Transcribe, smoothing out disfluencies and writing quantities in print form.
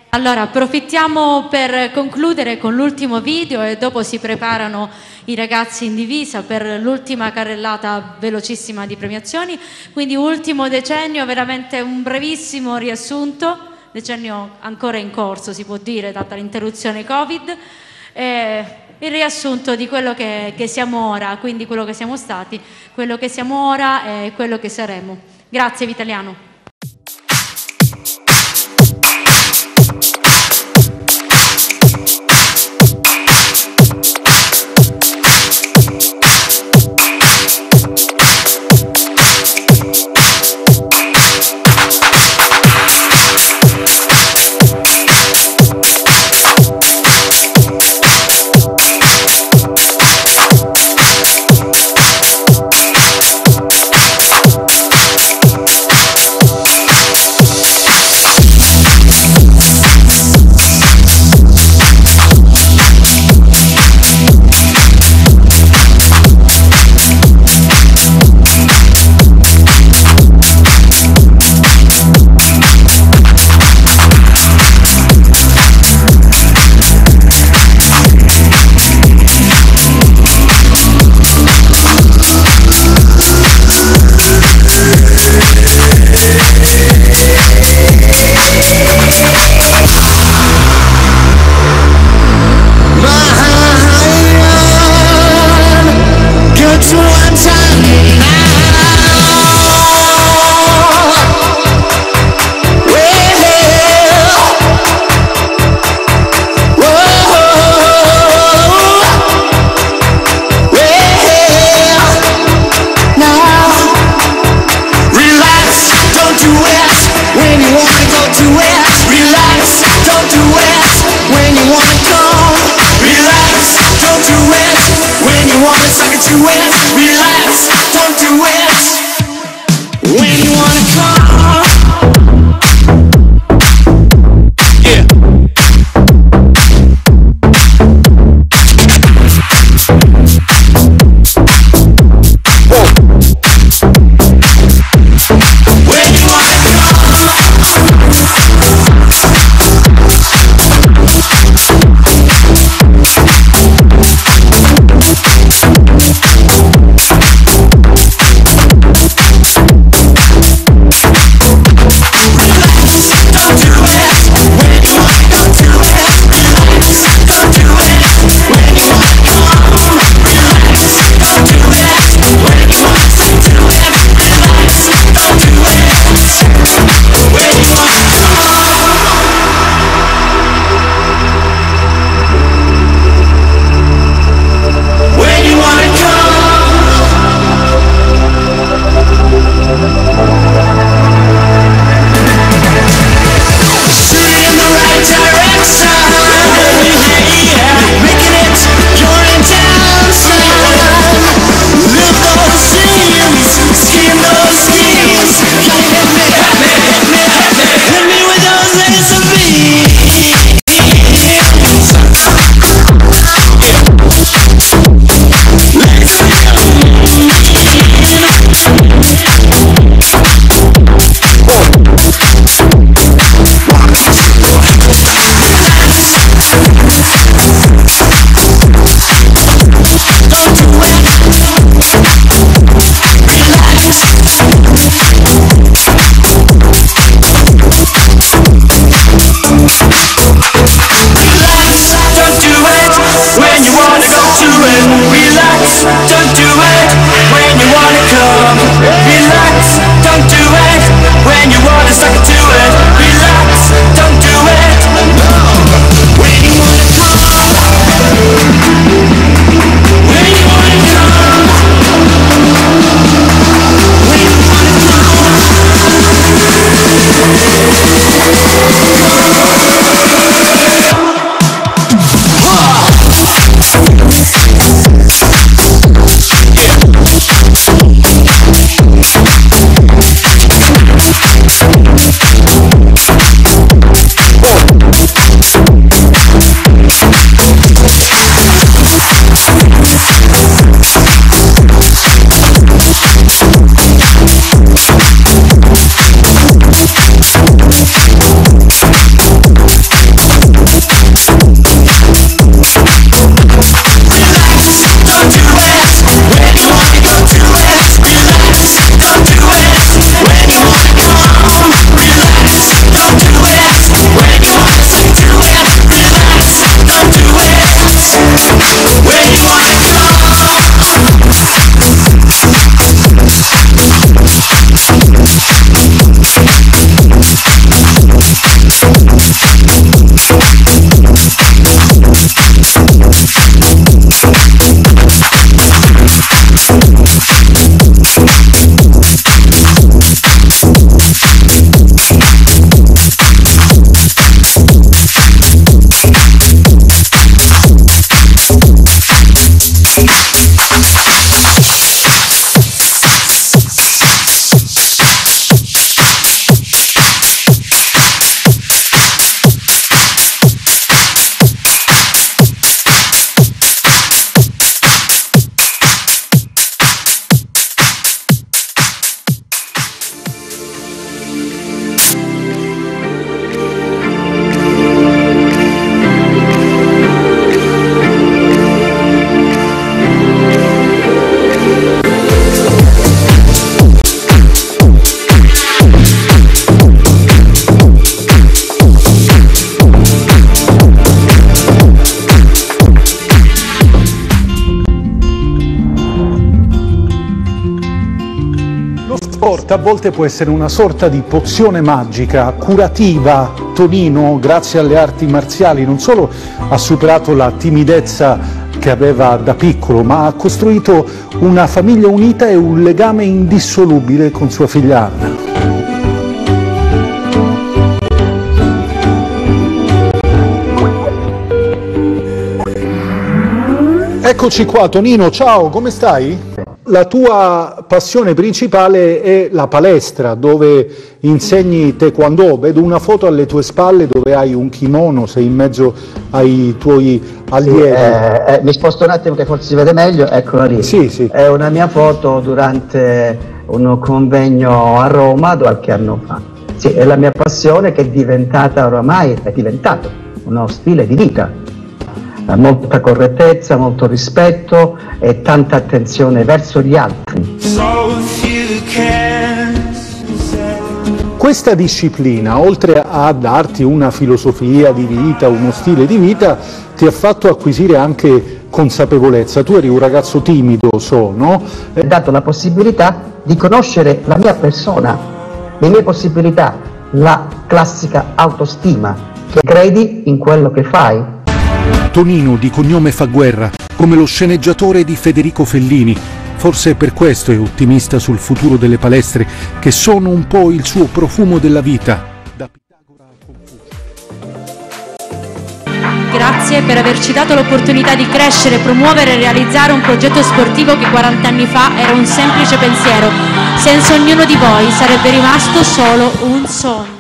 Allora, approfittiamo per concludere con l'ultimo video e dopo si preparano i ragazzi in divisa per l'ultima carrellata velocissima di premiazioni. Quindi ultimo decennio, veramente un brevissimo riassunto, decennio ancora in corso si può dire, data l'interruzione Covid. Il riassunto di quello che siamo ora, quindi quello che siamo stati, quello che siamo ora e quello che saremo. Grazie Vitaliano. sport a volte può essere una sorta di pozione magica, curativa. Tonino, grazie alle arti marziali, non solo ha superato la timidezza che aveva da piccolo, ma ha costruito una famiglia unita e un legame indissolubile con sua figlia Anna. Eccoci qua, Tonino, ciao, come stai? La tua passione principale è la palestra, dove insegni taekwondo. Vedo una foto alle tue spalle dove hai un kimono, sei in mezzo ai tuoi allievi. Sì, mi sposto un attimo che forse si vede meglio, eccola lì. Sì, sì. È una mia foto durante un convegno a Roma qualche anno fa. Sì, è la mia passione che è diventata oramai, è diventato uno stile di vita. Molta correttezza, molto rispetto e tanta attenzione verso gli altri. Questa disciplina, oltre a darti una filosofia di vita, uno stile di vita, ti ha fatto acquisire anche consapevolezza. Tu eri un ragazzo timido, no? Mi ha dato la possibilità di conoscere la mia persona, le mie possibilità, la classica autostima, che credi in quello che fai. Tonino, di cognome fa guerra, come lo sceneggiatore di Federico Fellini. Forse per questo è ottimista sul futuro delle palestre, che sono un po' il suo profumo della vita. Da Pitagora a Confucio. Grazie per averci dato l'opportunità di crescere, promuovere e realizzare un progetto sportivo che 40 anni fa era un semplice pensiero. Senza ognuno di voi sarebbe rimasto solo un sogno.